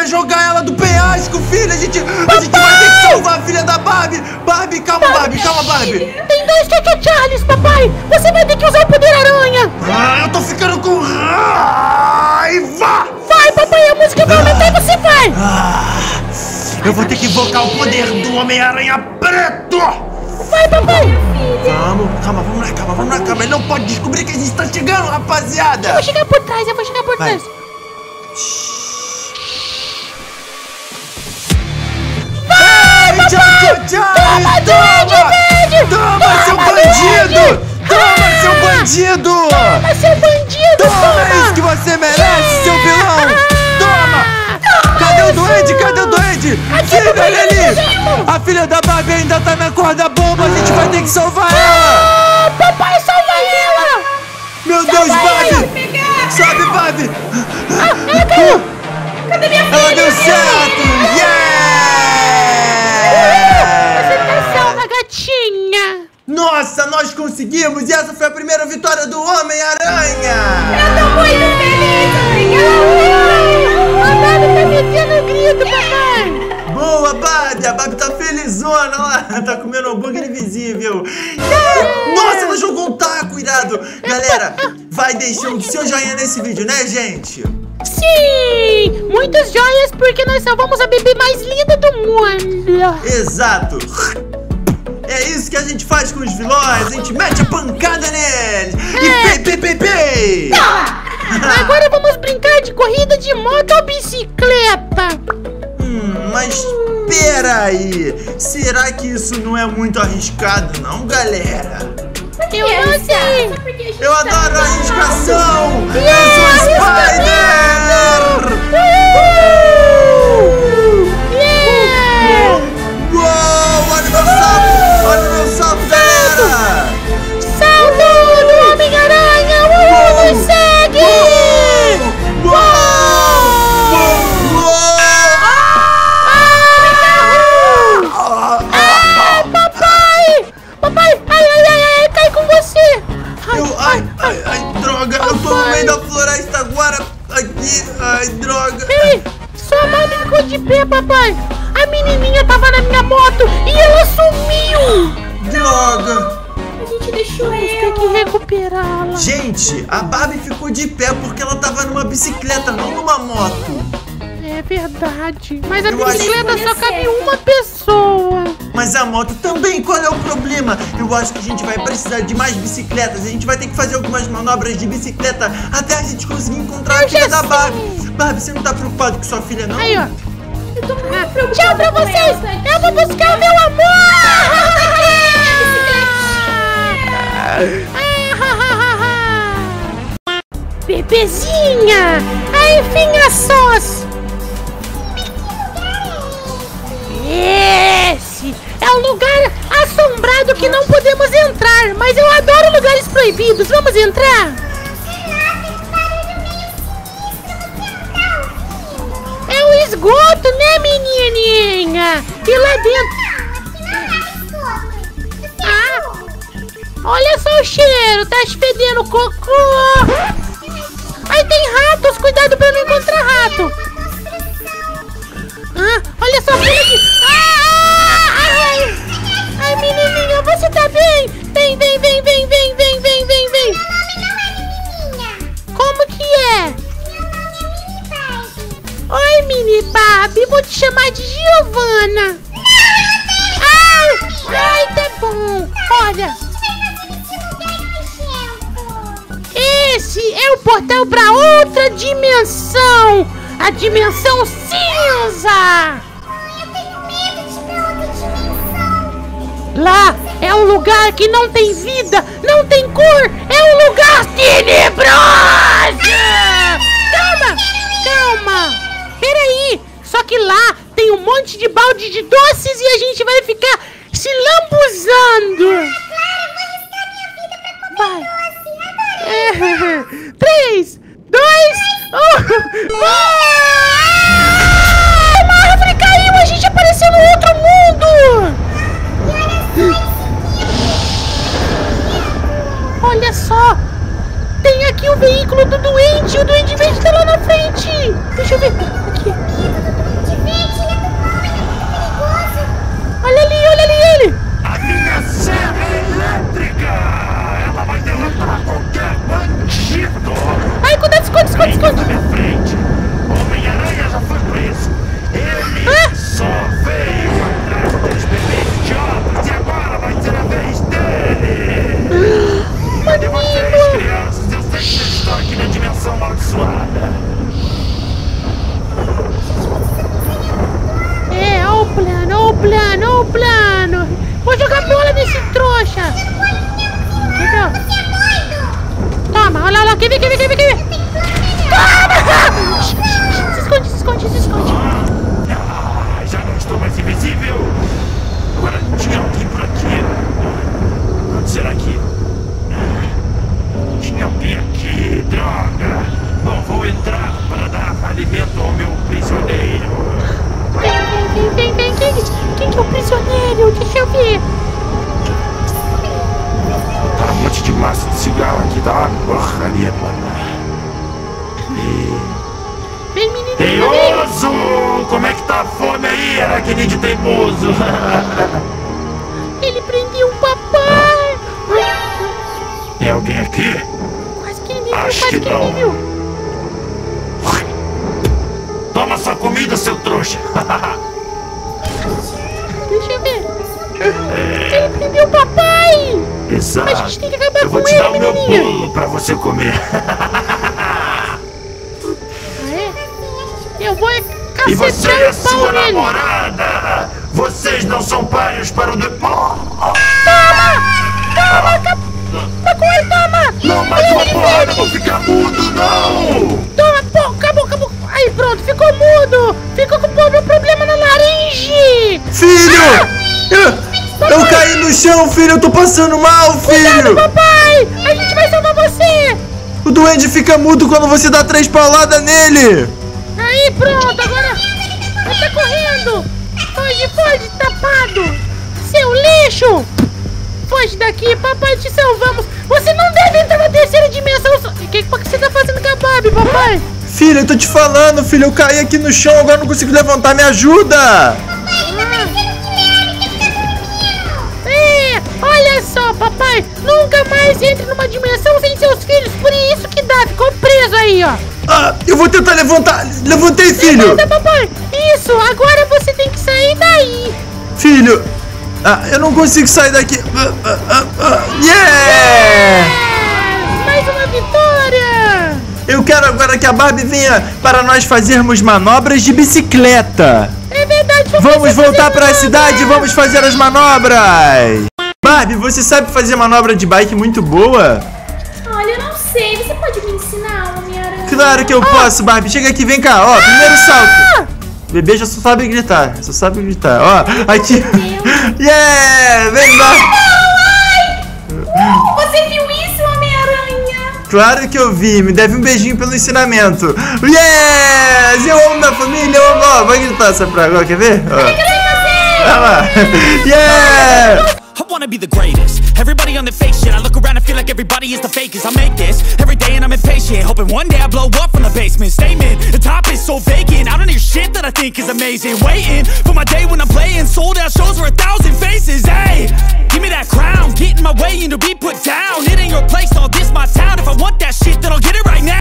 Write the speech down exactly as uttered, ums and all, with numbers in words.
jogar ela do penhasco, filha. A gente, a gente vai ter que salvar a filha da Barbie. Barbie, calma, Barbie, calma, Barbie. Tem dois Tchau Charles, papai. Você vai ter que usar o poder aranha. Ah, eu tô ficando com raiva. Vai, papai, a música vai aumentar e você vai. Ah, eu vou ter que invocar o poder do Homem-Aranha Preto. Vai, papai. Vamos, calma, vamos na calma, vamos na calma. Ele não pode descobrir que a gente tá chegando, rapaziada. Eu vou chegar por trás, eu vou chegar por Vai. trás. Vai, tchau, tchau, tchau. Toma, Duende Verde. Toma, seu bandido. Toma, seu bandido. Toma, seu bandido, Toma isso que você merece, seu vilão. Toma. Cadê o Duende? Cadê o Duende? Siga ele ali. A filha da Barbie ainda tá na corda bomba. A gente vai ter que salvar ela. Ah, papai, salva ela. Meu Deus, Barbie. Sobe, Barbie. Ah, ela caiu. Cadê minha filha? Ela deu certo. Yeah. Você tá salva, gatinha. Nossa, nós conseguimos. E essa foi a primeira vitória do Homem-Aranha. Eu tô muito feliz, obrigada. A Barbie tá metendo grito, papai. Boa, Barbie! A Barbie tá felizona lá, tá comendo hambúrguer invisível. Yeah. Nossa, ela jogou um taco, irado. Galera, vai deixando o seu joinha nesse vídeo, né, gente? Sim! Muitas joias porque nós salvamos a bebê mais linda do mundo. Exato. É isso que a gente faz com os vilões, a gente mete a pancada neles. E pei, pei, pei, pei. Agora vamos brincar de corrida de moto ou bicicleta. Hum, mas peraí, será que isso não é muito arriscado não, galera? Eu não sei. Eu adoro a arriscação! Eu Yeah, sou Spider! Uh! Yeah! Uou! Olha meu salto! Olha meu salto, galera! Salto do Homem-Aranha! Uh, nos segue! Uou! Uou! Uou! Ah! Ai, papai! Papai! Ai, ai, ai, ai, cai com você! Ai, Eu, ai, ai, ai, droga! Eu tô no meio da floresta agora! Aqui! Ai, droga! Ei, sua Barbie ficou de pé, papai! A menininha tava na minha moto e ela sumiu! Droga! A gente deixou Tem ela. que recuperá-la. Gente, a Barbie ficou de pé porque ela tava numa bicicleta, não numa moto. É verdade. Mas a Eu acho bicicleta que só foi cabe certo. uma pessoa. Mas a moto também, qual é o problema? Eu acho que a gente vai precisar de mais bicicletas. A gente vai ter que fazer algumas manobras de bicicleta até a gente conseguir encontrar Eu a filha já da sei. Barbie. Barbie, você não tá preocupado com sua filha, não? Aí, ó. Eu tô muito Ah, preocupada tchau pra com vocês! ela, tadinha. Eu vou buscar o meu amor! Bebezinha! Aí, finha sós! Esse é um lugar assombrado que não podemos entrar, mas eu adoro lugares proibidos. Vamos entrar? É o esgoto, né, menininha? E lá dentro... Ah, olha só o cheiro, tá fedendo cocô. Aí tem ratos, cuidado pra não encontrar rato. Ah, olha só, pula aqui. Ah, ai, ai, menininha, você tá bem? Vem, vem, vem, vem, vem, vem, vem, vem, vem. Como que é? Oi, mini Barbie, vou te chamar de Giovana. Ai, ai, tá bom. Olha, esse é o portal pra outra dimensão. A dimensão cinza. Eu tenho medo de ir pra outra dimensão. Lá é um lugar que não tem vida, não tem cor. É um lugar tenebroso. Calma, calma. Peraí, só que lá tem um monte de balde de doces e a gente vai ficar se lambuzando. Vai. É. Três, dois, um. Ah! Uma árvore caiu, a gente apareceu no outro mundo. Olha só, tem aqui o veículo do doente. O doente verde tá lá na frente. Deixa eu ver. Aqui. plano. Vou jogar bola nesse trouxa. Entendeu? Toma, olha lá, olha lá. Quer ver, quer ver, quer ver, quer ver? Toma! Se esconde, se esconde, se esconde. Ah, já não estou mais invisível. Agora tinha alguém por aqui. Onde será que... Tinha alguém aqui, droga. Bom, vou entrar para dar alimento ao meu prisioneiro. Vem, vem, vem, vem. Quem, quem que é o prisioneiro? Deixa eu ver. Tá um monte de maço de cigarro aqui, dá uma porcaria, mano. Vem, menino. Ei, oso! Como é que tá a fome aí, aracnídeo teimoso? Ele prendeu o papai. Tem alguém aqui? Quase que ele me viu, Acho quase que que ele não. me viu. Toma sua comida, seu trouxa. Deixa eu ver. Ele prendeu o papai. Exato. A gente tem que acabar Eu vou com te ele, dar o meu menininha. bolo pra você comer. Ah, é? Eu vou é E você e cacetar a o sua pau nele. namorada? Vocês não são páreos para o depois. Toma! Toma! acab- Tá com ele, toma! Não, mais uma porrada, eu vou ficar mudo, não! Toma, pô, acabou, acabou. Aí, pronto, ficou mudo. Ficou com o meu problema na laringe. Filho! Eu, eu caí no chão, filho! Eu tô passando mal, filho! Papai, a gente vai salvar você. O duende fica mudo quando você dá três pauladas nele! Aí, pronto, agora ele tá correndo. Foge, foge, tapado. Seu lixo. Foge daqui, papai, te salvamos. Você não deve entrar na terceira dimensão. O que, que você tá fazendo com a Barbie, papai? Filho, eu tô te falando, filho! Eu caí aqui no chão, agora não consigo levantar, me ajuda! É, olha só, papai, nunca mais entre numa dimensão sem seus filhos, por isso que dá, ficou preso aí, ó. Ah, eu vou tentar levantar! Levantei, filho! Levanta, papai, isso, agora você tem que sair daí. Filho! Ah, eu não consigo sair daqui! Ah, ah, ah, ah. Yeah! É, mais uma vitória. Eu quero agora que a Barbie venha para nós fazermos manobras de bicicleta! É verdade, Vamos fazer voltar para a manobra. cidade e vamos fazer as manobras! Barbie, você sabe fazer manobra de bike muito boa? Olha, eu não sei. Você pode me ensinar, Homem-Aranha? Claro que eu posso, Barbie. Chega aqui, vem cá. Ó, primeiro salto. Bebê já só sabe gritar. Só sabe gritar. Ó, aqui. Yeah! Vem, Barbie. Você viu isso, Homem-Aranha? Claro que eu vi. Me deve um beijinho pelo ensinamento. Yes! Eu amo minha família. Eu amo. Ó, vai gritar essa pra agora. Quer ver? Ó. Olha lá. Yeah! I wanna be the greatest. Everybody on the fake shit. I look around and feel like everybody is the fakest. I make this every day and I'm impatient, hoping one day I blow up from the basement. Statement, the top is so vacant. I don't hear shit that I think is amazing. Waiting for my day when I'm playing sold out shows for a thousand faces. Hey, give me that crown, get in my way and to be put down. It ain't your place, all this my town. If I want that shit, then I'll get it right now.